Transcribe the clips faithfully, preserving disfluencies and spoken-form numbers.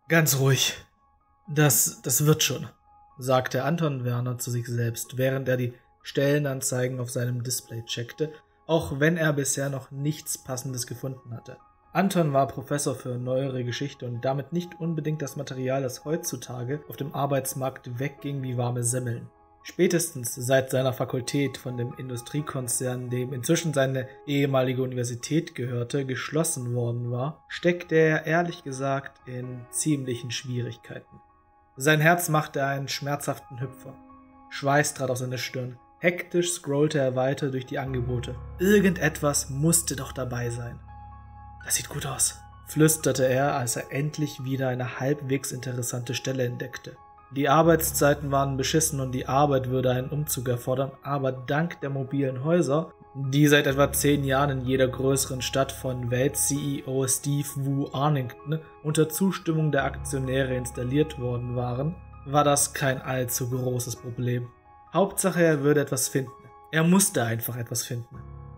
Ganz ruhig. Das, das wird schon, sagte Anton Werner zu sich selbst, während er die Stellenanzeigen auf seinem Display checkte, auch wenn er bisher noch nichts Passendes gefunden hatte. Anton war Professor für neuere Geschichte und damit nicht unbedingt das Material, das heutzutage auf dem Arbeitsmarkt wegging wie warme Semmeln. Spätestens seit seiner Fakultät von dem Industriekonzern, dem inzwischen seine ehemalige Universität gehörte, geschlossen worden war, steckte er ehrlich gesagt in ziemlichen Schwierigkeiten. Sein Herz machte einen schmerzhaften Hüpfer. Schweiß trat auf seine Stirn. Hektisch scrollte er weiter durch die Angebote. Irgendetwas musste doch dabei sein. Das sieht gut aus, flüsterte er, als er endlich wieder eine halbwegs interessante Stelle entdeckte. Die Arbeitszeiten waren beschissen und die Arbeit würde einen Umzug erfordern, aber dank der mobilen Häuser, die seit etwa zehn Jahren in jeder größeren Stadt von Welt-C E O Steve Wu Arnington unter Zustimmung der Aktionäre installiert worden waren, war das kein allzu großes Problem. Hauptsache, er würde etwas finden. Er musste einfach etwas finden.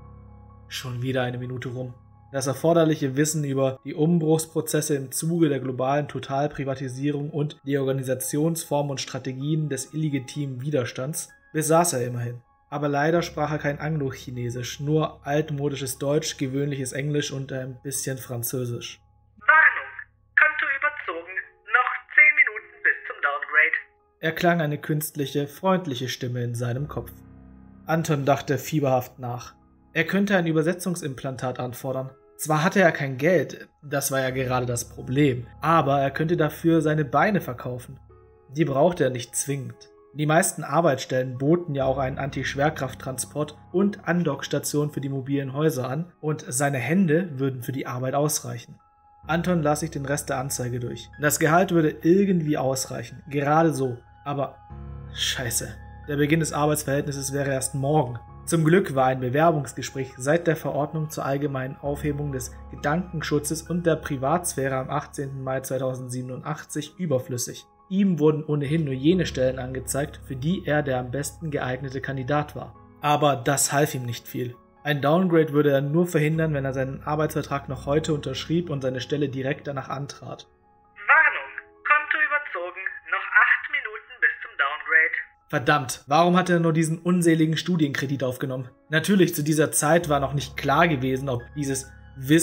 Schon wieder eine Minute rum. Das erforderliche Wissen über die Umbruchsprozesse im Zuge der globalen Totalprivatisierung und die Organisationsformen und Strategien des illegitimen Widerstands besaß er immerhin. Aber leider sprach er kein Anglo-Chinesisch, nur altmodisches Deutsch, gewöhnliches Englisch und ein bisschen Französisch. Warnung! Konto überzogen. Noch zehn Minuten bis zum Downgrade. Erklang eine künstliche, freundliche Stimme in seinem Kopf. Anton dachte fieberhaft nach. Er könnte ein Übersetzungsimplantat anfordern. Zwar hatte er kein Geld, das war ja gerade das Problem, aber er könnte dafür seine Beine verkaufen. Die brauchte er nicht zwingend. Die meisten Arbeitsstellen boten ja auch einen Anti-Schwerkrafttransport und Andockstation für die mobilen Häuser an und seine Hände würden für die Arbeit ausreichen. Anton las sich den Rest der Anzeige durch. Das Gehalt würde irgendwie ausreichen, gerade so, aber scheiße, der Beginn des Arbeitsverhältnisses wäre erst morgen. Zum Glück war ein Bewerbungsgespräch seit der Verordnung zur allgemeinen Aufhebung des Gedankenschutzes und der Privatsphäre am achtzehnten Mai zweitausendsiebenundachtzig überflüssig. Ihm wurden ohnehin nur jene Stellen angezeigt, für die er der am besten geeignete Kandidat war. Aber das half ihm nicht viel. Ein Downgrade würde er nur verhindern, wenn er seinen Arbeitsvertrag noch heute unterschrieb und seine Stelle direkt danach antrat. Warnung! Konto überzogen. Noch acht Minuten bis zum Downgrade. Verdammt, warum hat er nur diesen unseligen Studienkredit aufgenommen? Natürlich, zu dieser Zeit war noch nicht klar gewesen, ob dieses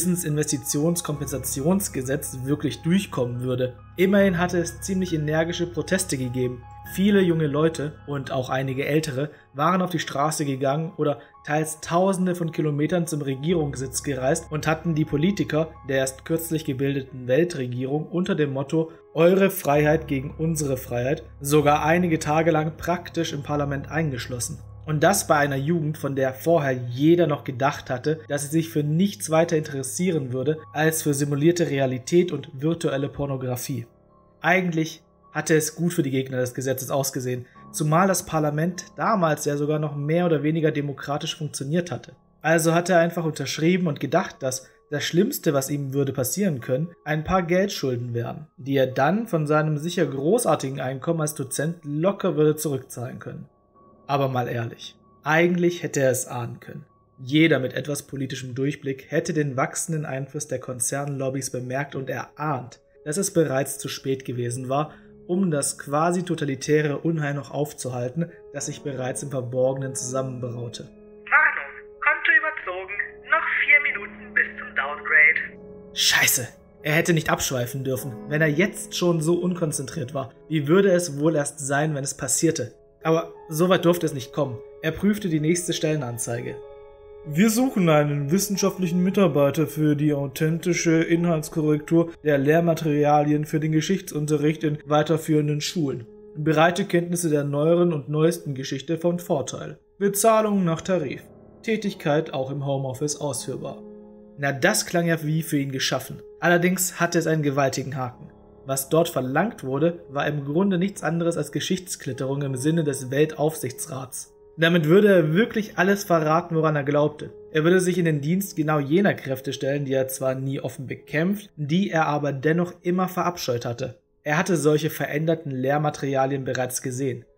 Wissensinvestitionskompensationsgesetz wirklich durchkommen würde. Immerhin hatte es ziemlich energische Proteste gegeben. Viele junge Leute und auch einige ältere waren auf die Straße gegangen oder teils Tausende von Kilometern zum Regierungssitz gereist und hatten die Politiker der erst kürzlich gebildeten Weltregierung unter dem Motto »Eure Freiheit gegen unsere Freiheit« sogar einige Tage lang praktisch im Parlament eingeschlossen. Und das bei einer Jugend, von der vorher jeder noch gedacht hatte, dass sie sich für nichts weiter interessieren würde als für simulierte Realität und virtuelle Pornografie. Eigentlich hatte es gut für die Gegner des Gesetzes ausgesehen, zumal das Parlament damals ja sogar noch mehr oder weniger demokratisch funktioniert hatte. Also hatte er einfach unterschrieben und gedacht, dass das Schlimmste, was ihm würde passieren können, ein paar Geldschulden wären, die er dann von seinem sicher großartigen Einkommen als Dozent locker würde zurückzahlen können. Aber mal ehrlich, eigentlich hätte er es ahnen können. Jeder mit etwas politischem Durchblick hätte den wachsenden Einfluss der Konzernlobbys bemerkt und erahnt, dass es bereits zu spät gewesen war, um das quasi totalitäre Unheil noch aufzuhalten, das sich bereits im Verborgenen zusammenbraute. Warnung! Konto überzogen. Noch vier Minuten bis zum Downgrade. Scheiße! Er hätte nicht abschweifen dürfen, wenn er jetzt schon so unkonzentriert war. Wie würde es wohl erst sein, wenn es passierte? Aber so weit durfte es nicht kommen. Er prüfte die nächste Stellenanzeige. Wir suchen einen wissenschaftlichen Mitarbeiter für die authentische Inhaltskorrektur der Lehrmaterialien für den Geschichtsunterricht in weiterführenden Schulen. Breite Kenntnisse der neueren und neuesten Geschichte von Vorteil. Bezahlung nach Tarif. Tätigkeit auch im Homeoffice ausführbar. Na, das klang ja wie für ihn geschaffen. Allerdings hatte es einen gewaltigen Haken. Was dort verlangt wurde, war im Grunde nichts anderes als Geschichtsklitterung im Sinne des Weltaufsichtsrats. Damit würde er wirklich alles verraten, woran er glaubte. Er würde sich in den Dienst genau jener Kräfte stellen, die er zwar nie offen bekämpft, die er aber dennoch immer verabscheut hatte. Er hatte solche veränderten Lehrmaterialien bereits gesehen.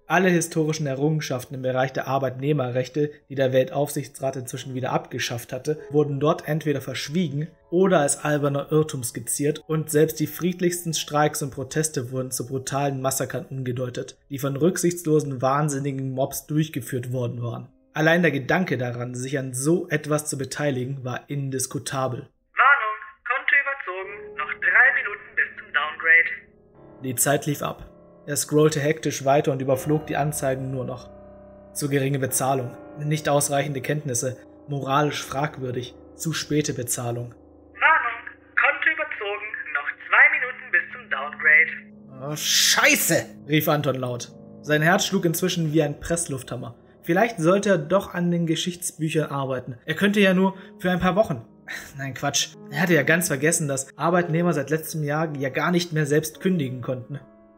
Alle historischen Errungenschaften im Bereich der Arbeitnehmerrechte, die der Weltaufsichtsrat inzwischen wieder abgeschafft hatte, wurden dort entweder verschwiegen oder als alberner Irrtum skizziert und selbst die friedlichsten Streiks und Proteste wurden zu brutalen Massakern umgedeutet, die von rücksichtslosen, wahnsinnigen Mobs durchgeführt worden waren. Allein der Gedanke daran, sich an so etwas zu beteiligen, war indiskutabel. Warnung, Konto überzogen, noch drei Minuten bis zum Downgrade. Die Zeit lief ab. Er scrollte hektisch weiter und überflog die Anzeigen nur noch. Zu geringe Bezahlung, nicht ausreichende Kenntnisse, moralisch fragwürdig, zu späte Bezahlung. Warnung, Konto überzogen, noch zwei Minuten bis zum Downgrade. Oh, Scheiße, rief Anton laut. Sein Herz schlug inzwischen wie ein Presslufthammer. Vielleicht sollte er doch an den Geschichtsbüchern arbeiten. Er könnte ja nur für ein paar Wochen. Nein, Quatsch. Er hatte ja ganz vergessen, dass Arbeitnehmer seit letztem Jahr ja gar nicht mehr selbst kündigen konnten.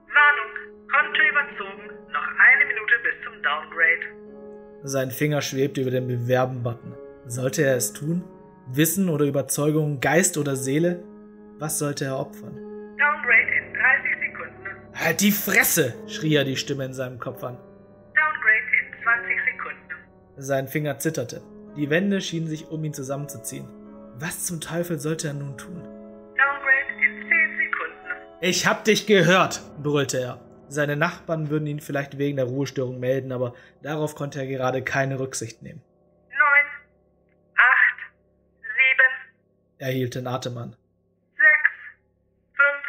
Sein Finger schwebte über den Bewerben-Button. Sollte er es tun? Wissen oder Überzeugung, Geist oder Seele? Was sollte er opfern? Downgrade in dreißig Sekunden. Halt die Fresse! Schrie er die Stimme in seinem Kopf an. Downgrade in zwanzig Sekunden. Sein Finger zitterte. Die Wände schienen sich um ihn zusammenzuziehen. Was zum Teufel sollte er nun tun? Downgrade in zehn Sekunden. Ich hab dich gehört, brüllte er. Seine Nachbarn würden ihn vielleicht wegen der Ruhestörung melden, aber darauf konnte er gerade keine Rücksicht nehmen. Neun, acht, sieben. Er hielt den Atem an. Sechs, fünf,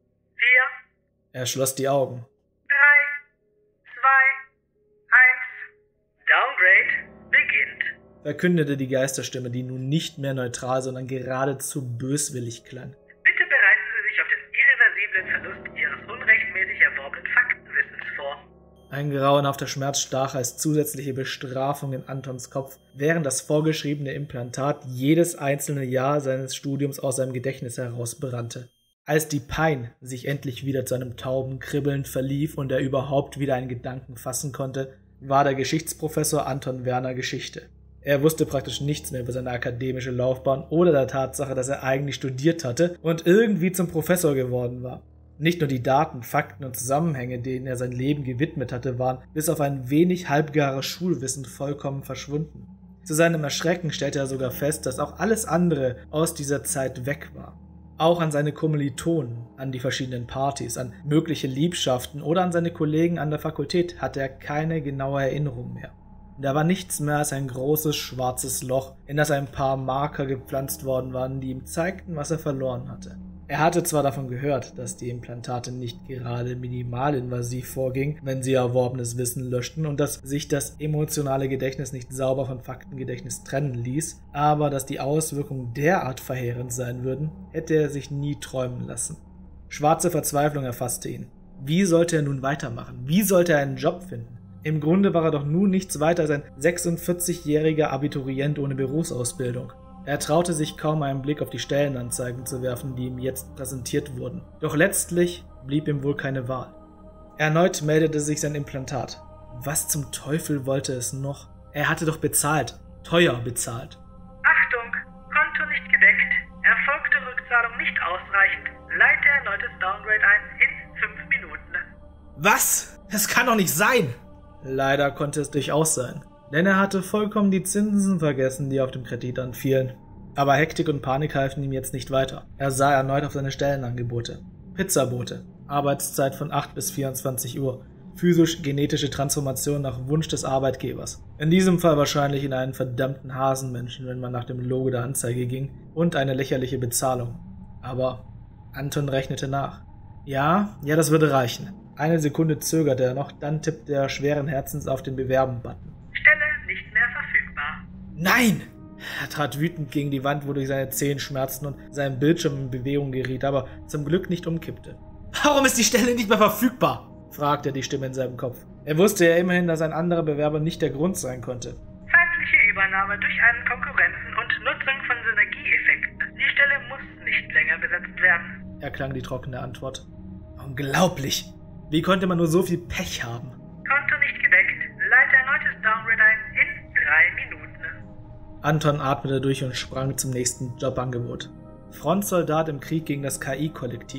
vier. Er schloss die Augen. Drei, zwei, eins. Downgrade beginnt, verkündete die Geisterstimme, die nun nicht mehr neutral, sondern geradezu böswillig klang. Bitte bereiten Sie sich auf den irreversiblen Verlust Ihres unrechtmäßig erworbenen Faktenwissens vor. Ein grauenhafter Schmerz stach als zusätzliche Bestrafung in Antons Kopf, während das vorgeschriebene Implantat jedes einzelne Jahr seines Studiums aus seinem Gedächtnis herausbrannte. Als die Pein sich endlich wieder zu einem tauben Kribbeln verlief und er überhaupt wieder einen Gedanken fassen konnte, war der Geschichtsprofessor Anton Werner Geschichte. Er wusste praktisch nichts mehr über seine akademische Laufbahn oder der Tatsache, dass er eigentlich studiert hatte und irgendwie zum Professor geworden war. Nicht nur die Daten, Fakten und Zusammenhänge, denen er sein Leben gewidmet hatte, waren bis auf ein wenig halbgares Schulwissen vollkommen verschwunden. Zu seinem Erschrecken stellte er sogar fest, dass auch alles andere aus dieser Zeit weg war. Auch an seine Kommilitonen, an die verschiedenen Partys, an mögliche Liebschaften oder an seine Kollegen an der Fakultät hatte er keine genaue Erinnerung mehr. Da war nichts mehr als ein großes schwarzes Loch, in das ein paar Marker gepflanzt worden waren, die ihm zeigten, was er verloren hatte. Er hatte zwar davon gehört, dass die Implantate nicht gerade minimalinvasiv vorgingen, wenn sie erworbenes Wissen löschten und dass sich das emotionale Gedächtnis nicht sauber von Faktengedächtnis trennen ließ, aber dass die Auswirkungen derart verheerend sein würden, hätte er sich nie träumen lassen. Schwarze Verzweiflung erfasste ihn. Wie sollte er nun weitermachen? Wie sollte er einen Job finden? Im Grunde war er doch nun nichts weiter als ein sechsundvierzigjähriger Abiturient ohne Berufsausbildung. Er traute sich kaum einen Blick auf die Stellenanzeigen zu werfen, die ihm jetzt präsentiert wurden. Doch letztlich blieb ihm wohl keine Wahl. Erneut meldete sich sein Implantat. Was zum Teufel wollte es noch? Er hatte doch bezahlt. Teuer bezahlt. Achtung! Konto nicht gedeckt. Erfolgte Rückzahlung nicht ausreichend. Leite erneutes Downgrade ein in fünf Minuten. Was? Das kann doch nicht sein! Leider konnte es durchaus sein. Denn er hatte vollkommen die Zinsen vergessen, die auf dem Kredit anfielen. Aber Hektik und Panik halfen ihm jetzt nicht weiter. Er sah erneut auf seine Stellenangebote. Pizzabote, Arbeitszeit von acht bis vierundzwanzig Uhr, physisch-genetische Transformation nach Wunsch des Arbeitgebers. In diesem Fall wahrscheinlich in einen verdammten Hasenmenschen, wenn man nach dem Logo der Anzeige ging, und eine lächerliche Bezahlung. Aber Anton rechnete nach. Ja, ja, das würde reichen. Eine Sekunde zögerte er noch, dann tippte er schweren Herzens auf den Bewerben-Button. Stelle nicht mehr verfügbar. Nein! Er trat wütend gegen die Wand, wodurch seine Zehen schmerzten und sein Bildschirm in Bewegung geriet, aber zum Glück nicht umkippte. Warum ist die Stelle nicht mehr verfügbar? Fragte die Stimme in seinem Kopf. Er wusste ja immerhin, dass ein anderer Bewerber nicht der Grund sein konnte. Feindliche Übernahme durch einen Konkurrenten und Nutzung von Synergieeffekten. Die Stelle muss nicht länger besetzt werden, erklang die trockene Antwort. Unglaublich! Wie konnte man nur so viel Pech haben? Konto nicht gedeckt. Leite erneutes Downgrade ein in drei Minuten. Anton atmete durch und sprang zum nächsten Jobangebot. Frontsoldat im Krieg gegen das K I-Kollektiv.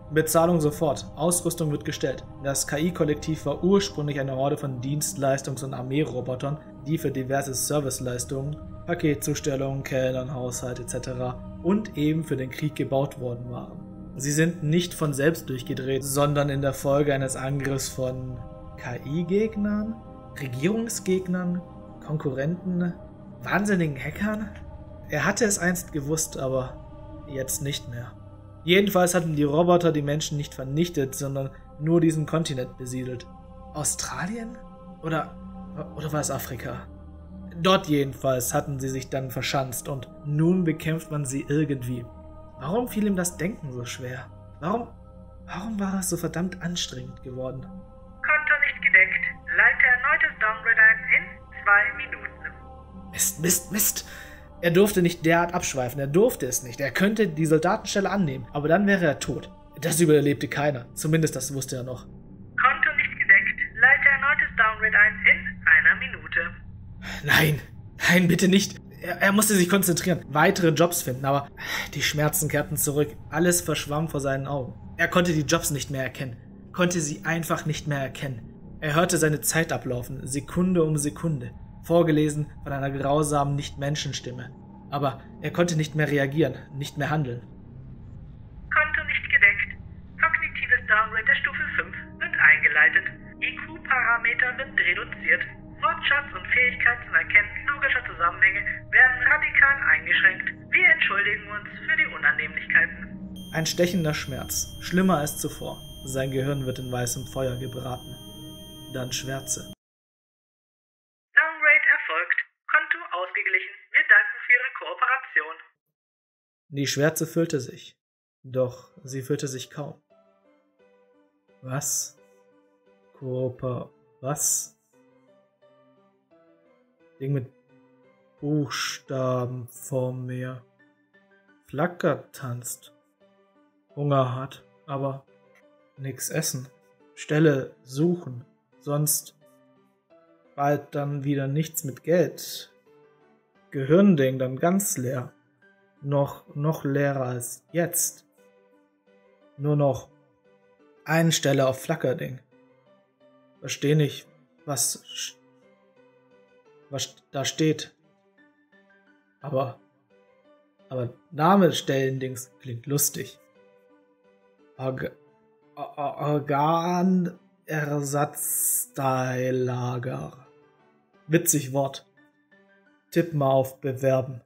Bezahlung sofort. Ausrüstung wird gestellt. Das K I-Kollektiv war ursprünglich eine Horde von Dienstleistungs- und Armeerobotern, die für diverse Serviceleistungen, Paketzustellungen, Kellnern, Haushalt et cetera und eben für den Krieg gebaut worden waren. Sie sind nicht von selbst durchgedreht, sondern in der Folge eines Angriffs von K I-Gegnern, Regierungsgegnern, Konkurrenten, wahnsinnigen Hackern? Er hatte es einst gewusst, aber jetzt nicht mehr. Jedenfalls hatten die Roboter die Menschen nicht vernichtet, sondern nur diesen Kontinent besiedelt. Australien? Oder, oder war es Afrika? Dort jedenfalls hatten sie sich dann verschanzt und nun bekämpft man sie irgendwie. Warum fiel ihm das Denken so schwer? Warum, warum war es so verdammt anstrengend geworden? Konto nicht gedeckt. Leite erneutes Downgrade ein in zwei Minuten. Mist, Mist, Mist. Er durfte nicht derart abschweifen, er durfte es nicht. Er könnte die Soldatenstelle annehmen, aber dann wäre er tot. Das überlebte keiner, zumindest das wusste er noch. Konto nicht gedeckt. Leite erneutes Downgrade ein in einer Minute. Nein, nein, bitte nicht. Er, er musste sich konzentrieren, weitere Jobs finden, aber die Schmerzen kehrten zurück. Alles verschwamm vor seinen Augen. Er konnte die Jobs nicht mehr erkennen, konnte sie einfach nicht mehr erkennen. Er hörte seine Zeit ablaufen, Sekunde um Sekunde. Vorgelesen von einer grausamen Nicht-Menschen-Stimme. Aber er konnte nicht mehr reagieren, nicht mehr handeln. Konto nicht gedeckt. Kognitives Downgrade der Stufe fünf wird eingeleitet. I Q-Parameter wird reduziert. Wortschatz und Fähigkeit zum Erkennen logischer Zusammenhänge werden radikal eingeschränkt. Wir entschuldigen uns für die Unannehmlichkeiten. Ein stechender Schmerz, schlimmer als zuvor. Sein Gehirn wird in weißem Feuer gebraten. Dann Schwärze. Ausgeglichen. Wir danken für Ihre Kooperation. Die Schwärze füllte sich, doch sie füllte sich kaum. Was? Kooper... was? Ding mit Buchstaben vor mir. Flacker tanzt. Hunger hat, aber nix essen. Stelle suchen, sonst bald dann wieder nichts mit Geld. Gehirnding dann ganz leer. Noch, noch leerer als jetzt. Nur noch eine Stelle auf Flackerding. Versteh nicht, was, was da steht. Aber, aber Name stellen Dings klingt lustig. Org, Organersatzteillager. Witzig Wort. Tipp mal auf Bewerben.